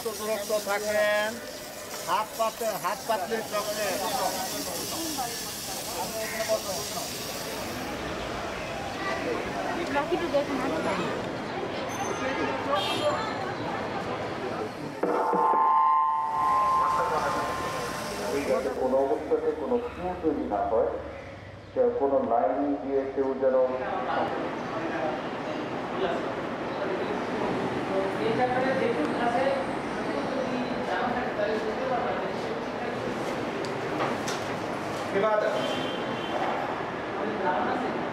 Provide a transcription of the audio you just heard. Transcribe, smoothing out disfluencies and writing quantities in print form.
সুরক্ষিত দূরত্ব থাকেন, হাত পাতলে চোখে বাকিটা দেখুন কোনো অবস্থাতে কোনো কিউ তৈরি না হয়, কোনো লাইন দিয়ে কেউ যেন এবার